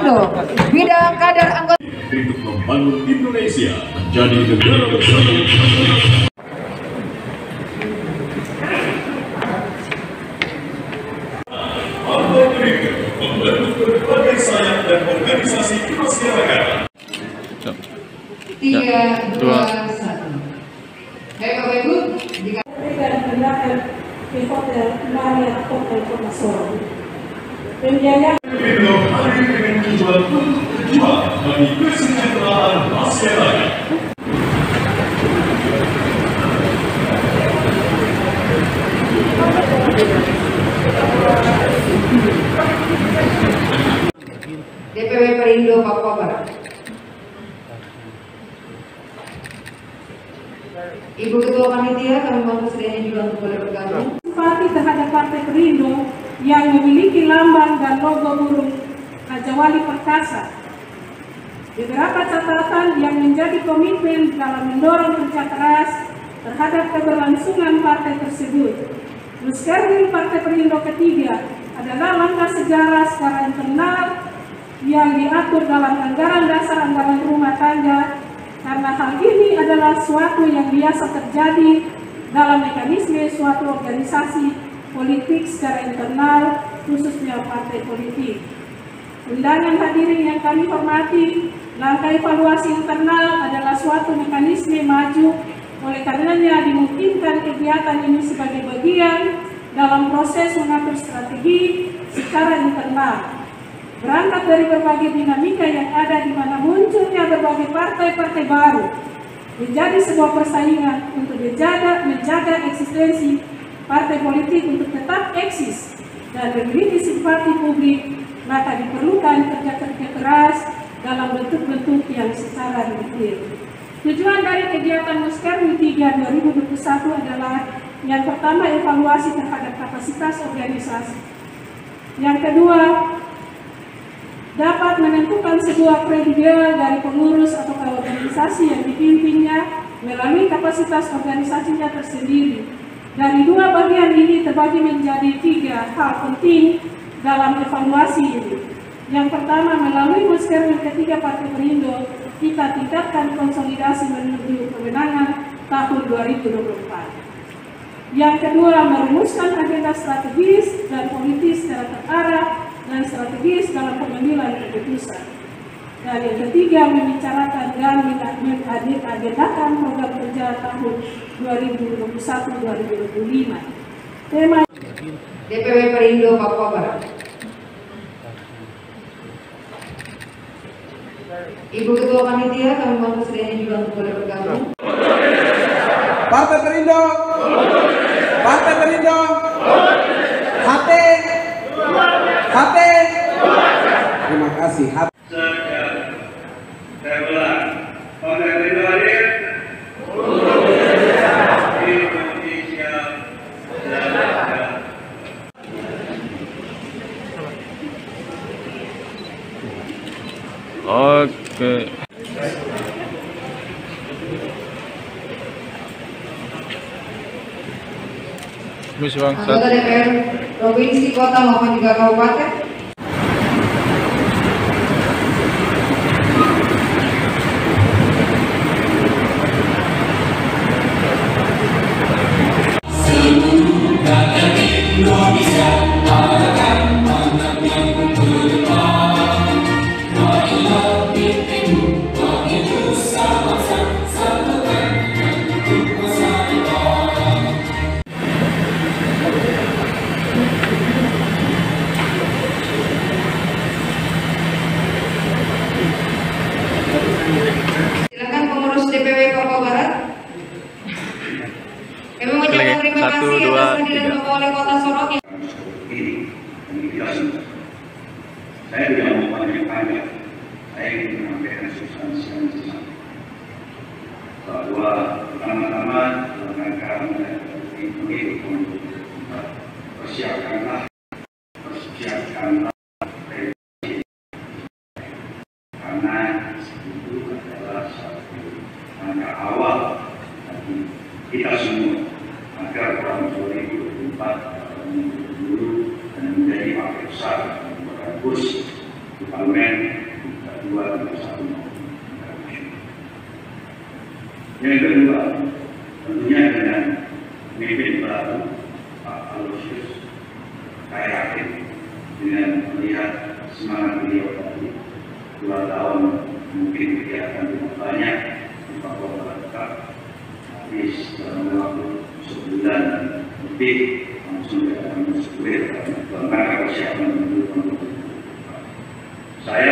Perindo, bidang kader anggota untuk membangun Indonesia menjadi negara bersatu. Partai Perindo membentuk berbagai sayap dan organisasi kemasyarakatan. 3, 2, 1. Baik Bapak Ibu, jika di Hotel Maria Hotel Komasoro. Pembiayaan Perindo hadir dengan tujuan untuk berjuang bagi kesejahteraan masyarakat. DPW Perindo Papua Barat. Ibu Ketua Panitia, kami mohon kesediaannya juga untuk boleh bergabung. simpati terhadap Partai Perindo yang memiliki lambang dan logo burung Raja Wali Perkasa. Beberapa catatan yang menjadi komitmen dalam mendorong kerja keras terhadap keberlangsungan partai tersebut. Muskerwil Partai Perindo ketiga adalah langkah sejarah secara internal yang diatur dalam anggaran dasar anggaran rumah tangga, karena hal ini adalah suatu yang biasa terjadi dalam mekanisme suatu organisasi politik secara internal, khususnya partai politik. Undangan hadirin yang kami hormati, langkah evaluasi internal adalah suatu mekanisme maju, oleh karenanya dimungkinkan kegiatan ini sebagai bagian dalam proses mengatur strategi secara internal. Berangkat dari berbagai dinamika yang ada di mana munculnya berbagai partai-partai baru, menjadi sebuah persaingan untuk menjaga eksistensi partai politik untuk tetap eksis dan memiliki simpati publik, maka diperlukan kerja-kerja keras dalam bentuk-bentuk yang secara detail. Tujuan dari kegiatan Muskerwil 3 2021 adalah yang pertama, evaluasi terhadap kapasitas organisasi. Yang kedua, dapat menentukan sebuah kredibel dari pengurus atau organisasi yang dipimpinnya melalui kapasitas organisasinya tersendiri. Dari dua bagian ini terbagi menjadi 3 hal penting dalam evaluasi ini. Yang pertama, melalui Muskerwil ketiga Partai Perindo, kita tingkatkan konsolidasi menuju kemenangan tahun 2024. Yang kedua, merumuskan agenda strategis dan politis secara terarah dan strategis dalam pengambilan keputusan. Dan yang ketiga, membicarakan dan mengagendakan program kerja tahun 2021-2025. Tema DPW Perindo Papua Barat. Ibu Ketua Panitia, kami mohon kesediaannya juga untuk boleh bergabung. Partai Perindo, Partai Perindo, HT, terima kasih. Saya ulang, Partai Perindo hadir. Indonesia Jaya. Oke. Anggota DPR Provinsi, Kota maupun juga Kabupaten. Silakan pengurus DPW Papua Barat. Kami mengucapkan terima kasih atas kehadiran Bapak Wali Kota Sorong. Saya tidak mau banyak-banyak. Saya ingin menyampaikan substansi yang jelas bahwa pertama-tama dalam rangka menghadapi pemilu persiapkanlah karena itu adalah satu langkah awal bagi kita semua agar tahun 2024 menjadi dulu dan menjadi partai besar yang bagus di parlemen, kedua, dan satu nasional. Yang kedua, tentunya dengan pemimpin baru Pak Aloysius, saya yakin dengan melihat semangat beliau tadi 2 tahun mungkin kegiatan tidak banyak di Papua Barat, tapi dalam waktu sebulan lebih langsung akan bersegulir karena persiapan menuju tahun 2024. Saya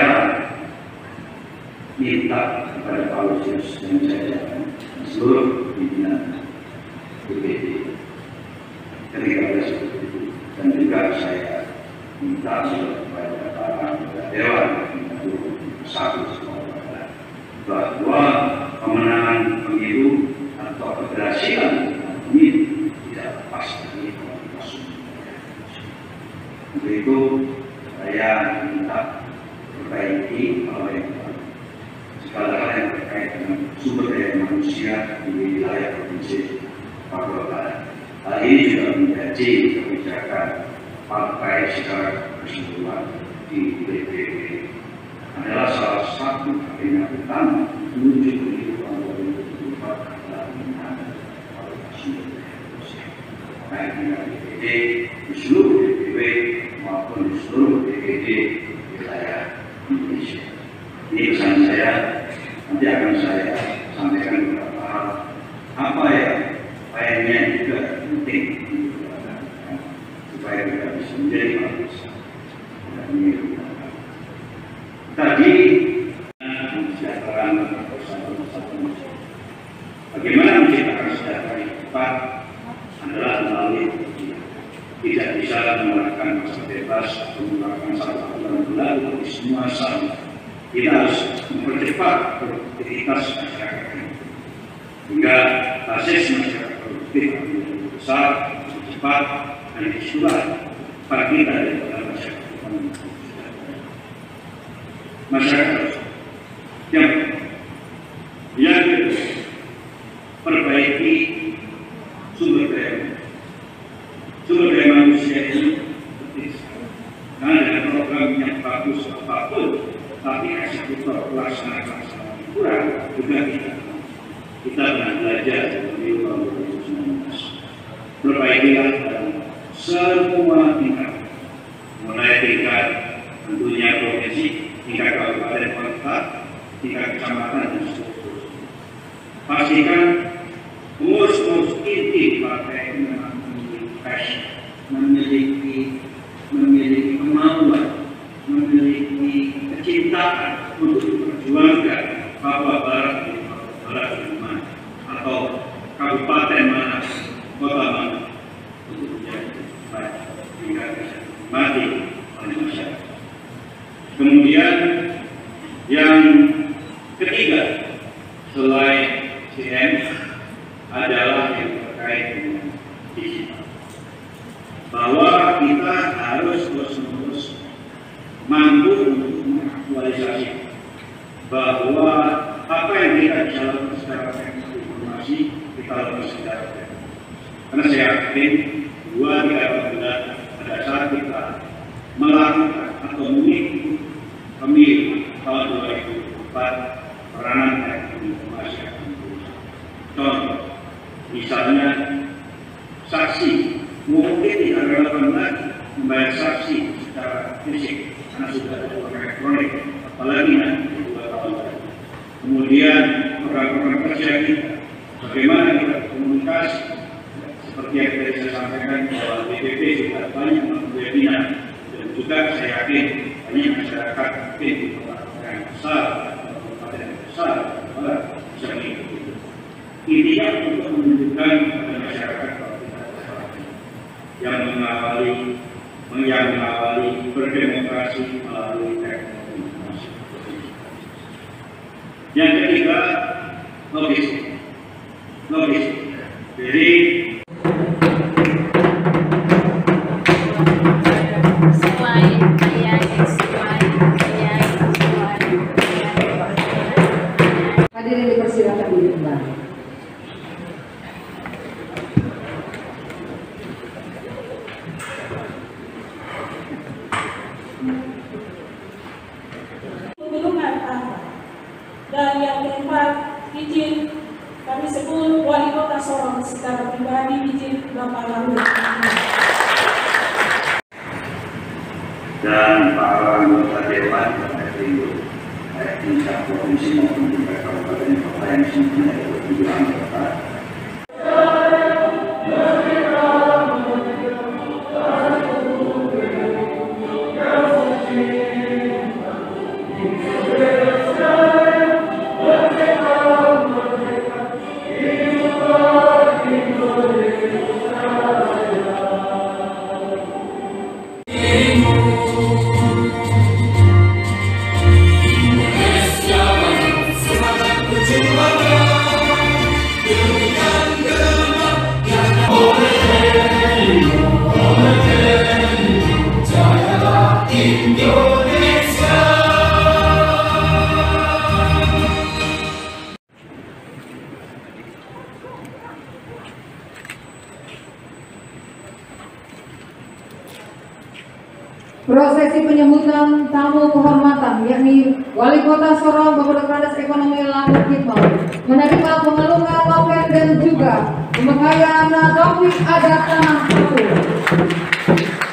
minta kepada Pak Aloysius dan jajaran seluruh pimpinan DPD ketika ada seperti itu, dan juga saya minta kepada para dewan satu sekolah bahwa kemenangan pemilu atau keberhasilan pemilu tidak lepas dari kualitas sumber daya. Untuk itu saya minta perbaiki segala hal yang terkait dengan sumber daya manusia di wilayah provinsi Papua Barat. Hal ini juga menjadi kebijakan partai secara keseluruhan di DPD, adalah salah satu agenda utama menuju pemilu tahun 2024 adalah peningkatan kualitas sumber daya manusia, baik di DPD, di seluruh DPW maupun di seluruh DPD wilayah Indonesia. Ini pesan saya, nanti akan saya sampaikan beberapa hal apa ya lainnya juga penting supaya kita bisa menjadi bangsa dan pemilu. Tadi kesejahteraan bersama-sama. Bagaimana menciptakan kesejahteraan yang tepat adalah melalui tidak bisa menerapkan masa bebas atau menerapkan satu aturan berlaku bagi semua sama. Kita harus mempercepat produktivitas masyarakat ini, hingga basis masyarakat produktif lebih besar, lebih cepat, dan lebih surat bagi kita daripada masyarakat ekonomi. Masyarakat yang kedua, perbaiki sumber daya manusia ini penting sekali. Karena dengan program yang bagus apapun, tapi eksekutor pelaksana kurang juga kita pernah belajar dari pemilu tahun 2019. Perbaikilah dalam semua tingkat, mulai tingkat tentunya provinsi, tingkat kabupaten kota, tingkat kecamatan, dan seterusnya. Pastikan pengurus-pengurus inti partai itu memang memiliki passion, memiliki kemauan, memiliki kecintaan untuk memperjuangkan Papua Barat di Papua Barat mana, atau kabupaten mana, kota mana, untuk menjadi baik hingga bisa mati oleh masyarakat. Kemudian yang ketiga selain CM adalah yang terkait dengan digital, bahwa kita harus terus-menerus mampu untuk mengaktualisasi bahwa apa yang kita bisa lakukan secara teknologi informasi kita lakukan secara teknologi. Karena saya yakin 2-3 bulan pada saat kita melakukan atau mengikuti pemilu tahun 2024, peranan teknologi informasi akan berusaha. Contoh, misalnya saksi mungkin tidak relevan lagi membayar saksi secara fisik karena sudah ada uang elektronik, apalagi nanti 2 tahun lagi. Kemudian program-program kerja kita, bagaimana kita komunikasi, seperti yang tadi saya sampaikan bahwa DPP sudah banyak webinar, dan juga saya yakin banyak masyarakat mungkin di kota-kota yang besar atau kabupaten yang besar bisa mengikuti. Intinya untuk menunjukkan kepada masyarakat bahwa kita yang mengawali berdemokrasi melalui teknologi informasi. Yang ketiga, logistik. Jadi hadirin dipersilakan duduk kembali. Dan yang keempat, izin kami sebut Wali Kota Sorong secara pribadi, izin Bapak Lalu. Dan para anggota Dewan Partai Perindo baik tingkat provinsi maupun tingkat kabupaten kota yang semestinya ikut tujuh anggota. Prosesi penyambutan tamu kehormatan yakni Wali Kota Sorong Bapak Kades Ekonomi Langit Hikmah menerima pengelungan loket dan juga pemakaian topik adat tanah Papua.